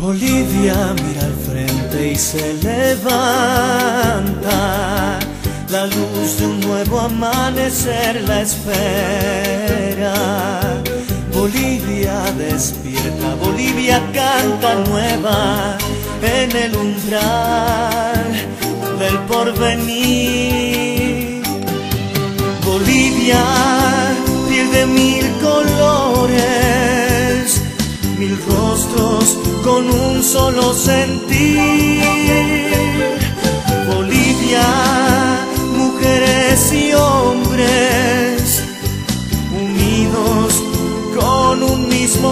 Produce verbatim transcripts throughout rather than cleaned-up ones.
Bolivia mira al frente y se levanta. La luz de un nuevo amanecer la espera. Bolivia despierta, Bolivia canta nueva en el umbral del porvenir. Bolivia pierde mil colores, mil rostros con un solo sentir. Bolivia, mujeres y hombres, unidos con un mismo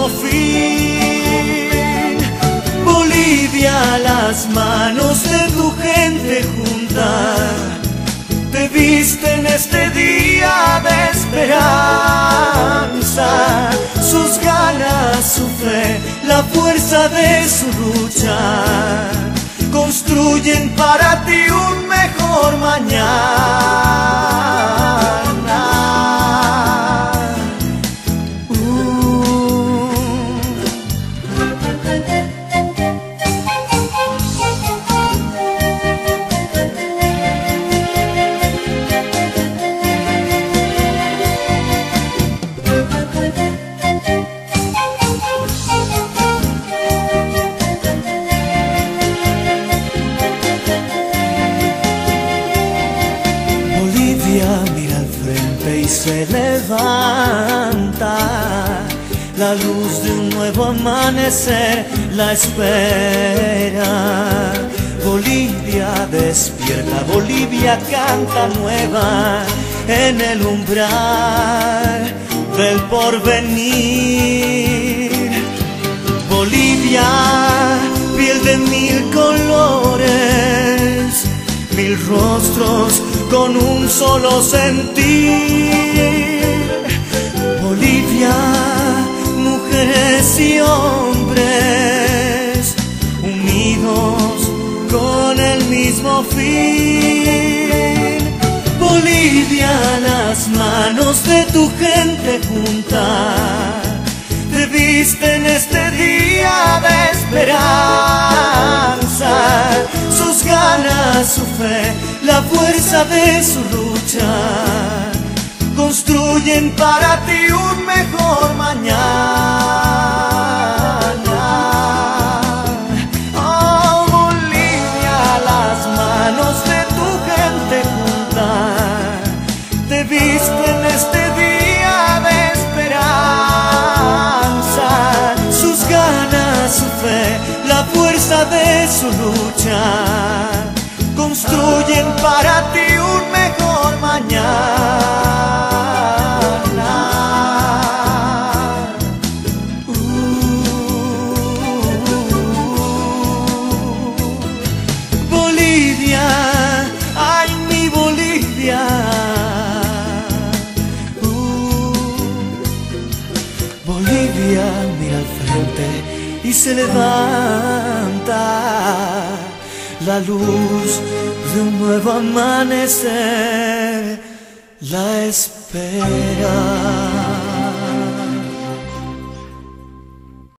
fin. Bolivia, las manos de tu gente junta te visten este día de esperanza. Sus ganas, su fe, la fuerza de su lucha construyen para ti un mejor mañana. Uh. Mira al frente y se levanta. La luz de un nuevo amanecer la espera. Bolivia despierta, Bolivia canta nueva en el umbral del porvenir. Bolivia, piel de mil colores, mil rostros con un solo sentir. Bolivia, mujeres y hombres, unidos con el mismo fin. Bolivia, las manos de tu gente junta te visten este día de esperanza. Sus ganas, su fe, la fuerza de su lucha construyen para ti un mejor mañana. Oh, Bolivia, las manos de tu gente junta te visten este día de esperanza. Sus ganas, su fe, la fuerza de su lucha construyen para ti un mejor mañana. Uh, Bolivia, ay mi Bolivia. Uh, Bolivia mira al frente y se levanta. La luz de un nuevo amanecer la espera.